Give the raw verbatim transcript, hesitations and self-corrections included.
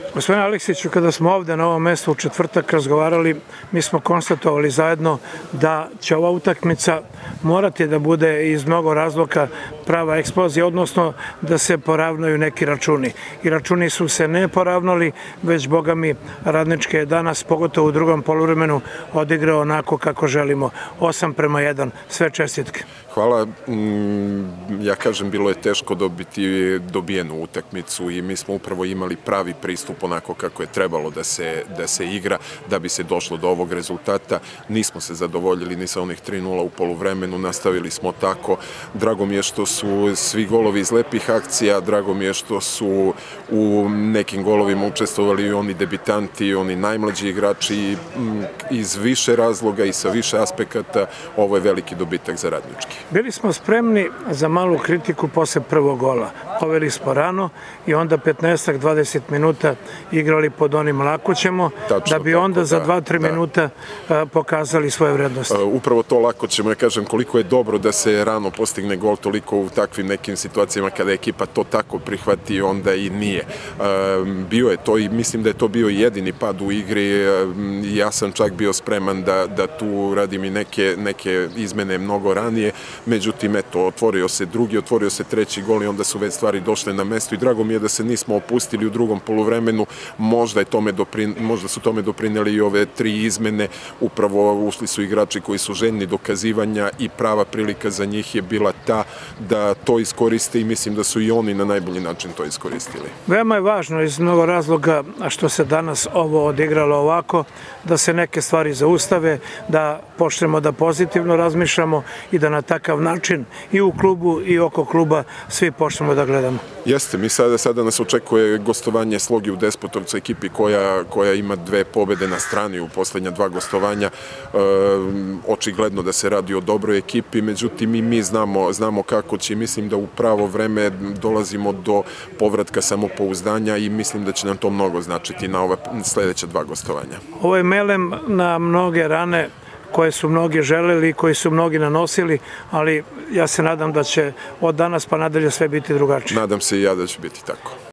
Gospodine Aleksiću, kada smo ovde na ovom mestu u četvrtak razgovarali, mi smo konstatovali zajedno da će ova utakmica morati da bude iz mnogo razloga prava eksplozija, odnosno da se poravnaju neki računi. I računi su se ne poravnali, već, boga mi, Radnički je danas, pogotovo u drugom poluvremenu, odigrao onako kako želimo. osam prema jedan. Sve čestitke. Hvala. Ja kažem, bilo je teško dobiti dobijenu utakmicu i mi smo upravo imali pravi pristup onako kako je trebalo da se, da se igra, da bi se došlo do ovog rezultata. Nismo se zadovoljili ni sa onih tri nula u poluvremenu, nastavili smo tako. Drago mi je što su svi golovi iz lepih akcija, drago mi je što su u nekim golovima učestvovali i oni debitanti, i oni najmlađi igrači iz više razloga i sa više aspekata. Ovo je veliki dobitak za Radnički. Bili smo spremni za malu kritiku posle prvog gola. Poveli smo rano i onda petnaest do dvadeset minuta igrali pod onim lako ćemo, da bi onda za dva do tri minuta pokazali svoje vrednosti. Upravo to lako ćemo, ja kažem, koliko je dobro da se rano postigne gol, toliko u takvim nekim situacijama kada ekipa to tako prihvati, onda i nije. Bio je to i mislim da je to bio jedini pad u igri. Ja sam čak bio spreman da tu radim i neke izmene mnogo ranije. Međutim, eto, otvorio se drugi, otvorio se treći gol i onda su već stvari došle na mesto i drago mi je da se nismo opustili u drugom poluvremenu. Možda, je tome doprin, možda su tome doprineli i ove tri izmene. Upravo ušli su igrači koji su željni dokazivanja i prava prilika za njih je bila ta da to iskoriste i mislim da su i oni na najbolji način to iskoristili. Veoma je važno iz mnogo razloga što se danas ovo odigralo ovako, da se neke stvari zaustave, da počnemo da pozitivno razmišljamo i da na takav način i u klubu i oko kluba svi počnemo da gledamo. Jeste, mi sada, sada nas očekuje gostovanje Slogi u Despotovcu, ekipi koja, koja ima dve pobede na strani u poslednja dva gostovanja. E, očigledno da se radi o dobroj ekipi, međutim i mi znamo, znamo kako će. Mislim da u pravo vreme dolazimo do povratka samopouzdanja i mislim da će nam to mnogo značiti na ova sledeća dva gostovanja. Ovo je melem na mnoge rane koje su mnogi želeli i koji su mnogi nanosili, ali ja se nadam da će od danas pa nadalje sve biti drugačije. Nadam se i ja da će biti tako.